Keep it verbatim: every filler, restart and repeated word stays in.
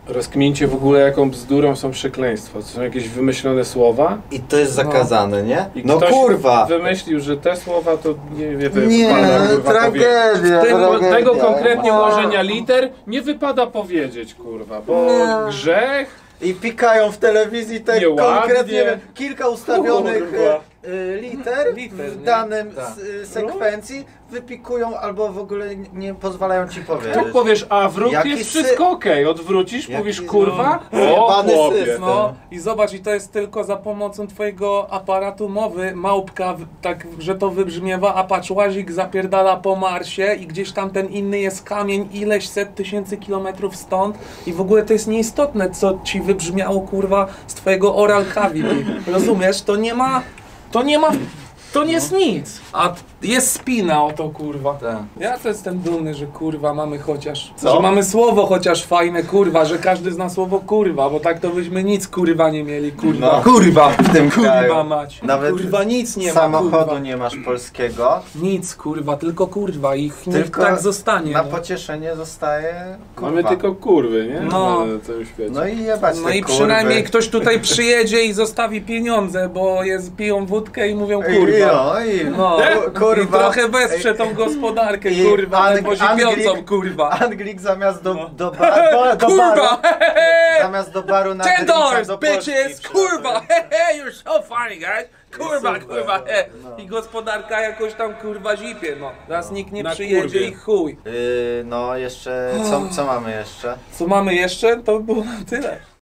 Rozkmincie w ogóle, jaką bzdurą są przekleństwa. To są jakieś wymyślone słowa. I to jest zakazane, nie? I No ktoś kurwa! wymyślił, że te słowa to nie, nie wypada, Nie, kurwa, tragedia, powiedzieć. Tego, tragedia. tego konkretnie ułożenia liter nie wypada powiedzieć, kurwa, bo Nie. grzech. I pikają w telewizji te Nieładnie. konkretnie kilka ustawionych Kurwa. y, liter, Liter, w nie? danym Tak. s, y, sekwencji wypikują albo w ogóle nie, nie pozwalają ci powiedzieć. Tu powiesz awrót, Jaki jest sy- wszystko okej. Odwrócisz, Jaki mówisz kurwa, no, o jebany chłopie. system. No i zobacz, i to jest tylko za pomocą twojego aparatu mowy, małpka, w- tak, że to wybrzmiewa, a patrz, łazik zapierdala po Marsie i gdzieś tam ten inny jest kamień ileś set tysięcy kilometrów stąd i w ogóle to jest nieistotne, co ci wybrzmiało, kurwa, z twojego oral cavity. Rozumiesz? To nie ma, to nie ma, to nie jest nic. A jest spina o to, kurwa. Tak. Ja to jestem dumny, że kurwa mamy chociaż, Co? że mamy słowo chociaż fajne, kurwa, że każdy zna słowo kurwa, bo tak to byśmy nic kurwa nie mieli, kurwa. No. Kurwa, W tym kurwa kraju. mać. Nawet kurwa nic nie ma, Samochodu kurwa. nie masz polskiego. Nic, kurwa, tylko kurwa i niech Tylko tak zostanie. Na no. pocieszenie zostaje kurwa. Mamy tylko kurwy, nie? No. Na całym świecie. No i jebać No te i kurwy. przynajmniej ktoś tutaj przyjedzie i zostawi pieniądze, bo jest, piją wódkę i mówią I, kurwa. i, i, No, kurwa. i trochę wesprze tą gospodarkę, I kurwa, Ang- pozipiącą, Anglik- kurwa. Anglik zamiast do, No. do, ba, do, do baru, Kurwa, hehe! zamiast do baru na Ten drinka dollars, do Polski bitches! przyszedł. Kurwa! Hehe, you're so funny, guys! Kurwa, Super, kurwa, he. no. I gospodarka jakoś tam kurwa zipie, no. Teraz nikt nie Na przyjedzie kurwie. i chuj. Yy, no jeszcze, co, co mamy jeszcze? Co mamy jeszcze? To było na tyle.